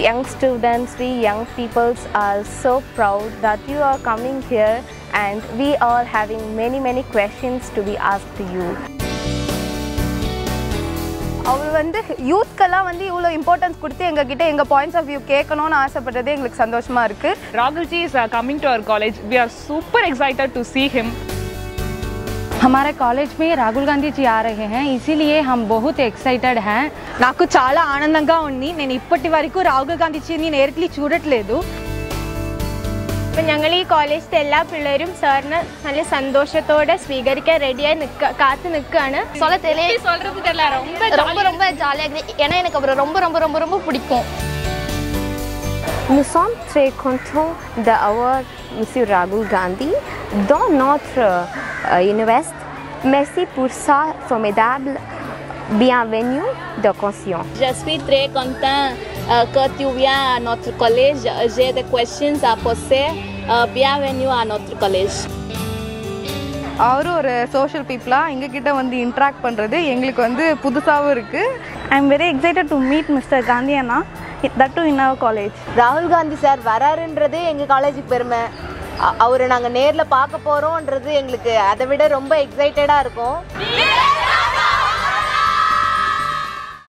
young students, we young peoples are so proud that you are coming here and we are having many questions to be asked to you. அவர் வந்து யூத்க்கெல்லாம் வந்து இவ்வளோ importance கொடுத்து எங்ககிட்ட எங்கள் points of view கேட்கணும்னு ஆசைப்பட்டதே எங்களுக்கு சந்தோஷமாக இருக்குது. Rahul Ji is coming to our college. We are super excited to see him. हमारे कॉलेज में राहुल गांधी जी आ रहे हैं, इसीलिए हम बहुत एक्साइटेड हैं. నాకు చాలా ఆనందంగా ఉంది. నేను ఇప్పటి వరకు రాహుల్ గాంధీ జీని నేరుగా చూడట్లేదు. ഞങ്ങൾ ഈ കോളേജിലെ എല്ലാ പിള്ളേരും സാറിന് നല്ല സന്തോഷത്തോടെ സ്വീകരിക്കാൻ റെഡിയായി കാത്തു നിൽക്കുകയാണ്. சொல்றது தெரியல, ரொம்ப ஜாலியாக இருக்குது. ஏன்னா எனக்கு அவரை ரொம்ப பிடிக்கும். Nous sommes très contents d'avoir M. Rahul Gandhi dans notre université. Merci pour sa formidable bienvenue de conscience. Je suis très content que tu viens à notre collège. J'ai des questions à poser. Bienvenue à notre collège. அவரும் ஒரு social பீப்புளாக எங்ககிட்ட வந்து interact பண்ணுறது எங்களுக்கு வந்து புதுசாகவும் இருக்குது. I am very excited to meet mister Gandhi அண்ணா, that too in our college. ராகுல் காந்தி சார் வராருன்றது எங்கள் காலேஜுக்கு பெருமை. அவரை நாங்கள் நேரில் பார்க்க போகிறோன்றது எங்களுக்கு அதை விட ரொம்ப எக்ஸைட்டடாக இருக்கும்.